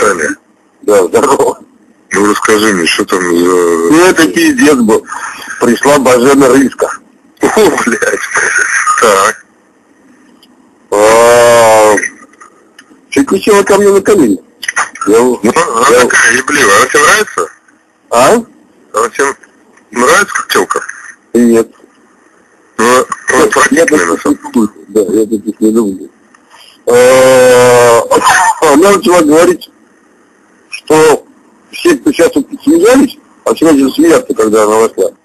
Саня. Да, здорово. Ну расскажи мне, что там за... Ну это пиздец был. Пришла Бажена Рыска. О, блядь. Так. Прикусила ко мне на колени. Ну, она такая ебливая. Она тебе нравится? А? Она тебе нравится как телка? Нет. Ну, она отвратительная на самом деле. Да, я таких не люблю. Она начала говорить, что все, кто сейчас вот смеялись, а все начали смеяться, когда она вошла.